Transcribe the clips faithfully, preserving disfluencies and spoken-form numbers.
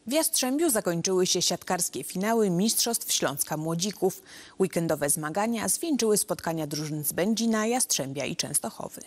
W Jastrzębiu zakończyły się siatkarskie finały Mistrzostw Śląska Młodzików. Weekendowe zmagania zwieńczyły spotkania drużyn z Będzina, Jastrzębia i Częstochowy.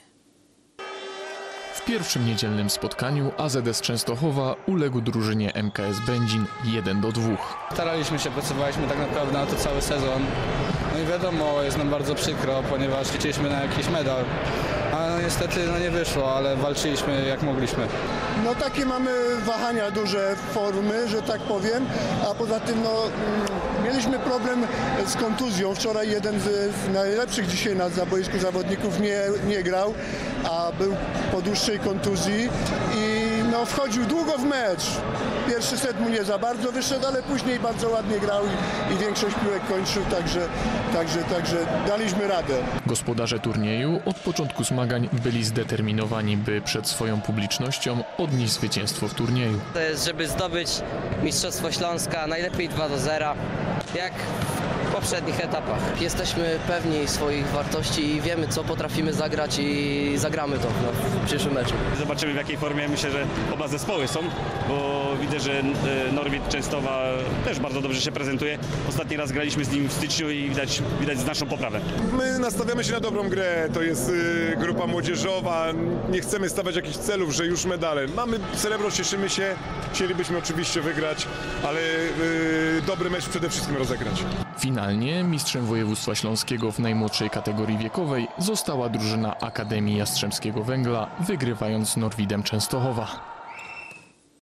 W pierwszym niedzielnym spotkaniu A Z S Częstochowa uległ drużynie M K S Będzin jeden do dwóch. Staraliśmy się, pracowaliśmy tak naprawdę na to cały sezon. No i wiadomo, jest nam bardzo przykro, ponieważ liczyliśmy na jakiś medal. A no niestety no nie wyszło, ale walczyliśmy jak mogliśmy. No takie mamy wahania duże formy, że tak powiem, a poza tym no, mm, mieliśmy problem z kontuzją. Wczoraj jeden z, z najlepszych dzisiaj na boisku zawodników nie, nie grał, a był po dłuższej kontuzji i no, wchodził długo w mecz. Pierwszy set mu nie za bardzo wyszedł, ale później bardzo ładnie grał i, i większość piłek kończył, także, także, także daliśmy radę. Gospodarze turnieju od początku zmagań byli zdeterminowani, by przed swoją publicznością odnieść zwycięstwo w turnieju. To jest, żeby zdobyć Mistrzostwo Śląska najlepiej dwa do zera, jak w poprzednich etapach. Jesteśmy pewni swoich wartości i wiemy, co potrafimy zagrać i zagramy to w przyszłym meczu. Zobaczymy, w jakiej formie. Myślę, że oba zespoły są, bo widzę, że Norwid Częstowa też bardzo dobrze się prezentuje. Ostatni raz graliśmy z nim w styczniu i widać, widać znaczną poprawę. My nastawiamy się na dobrą grę, to jest y, grupa młodzieżowa, nie chcemy stawiać jakichś celów, że już medale. Mamy srebro, cieszymy się, chcielibyśmy oczywiście wygrać, ale y, dobry mecz przede wszystkim rozegrać. Finalnie mistrzem województwa śląskiego w najmłodszej kategorii wiekowej została drużyna Akademii Jastrzębskiego Węgla, wygrywając z Norwidem Częstochowa.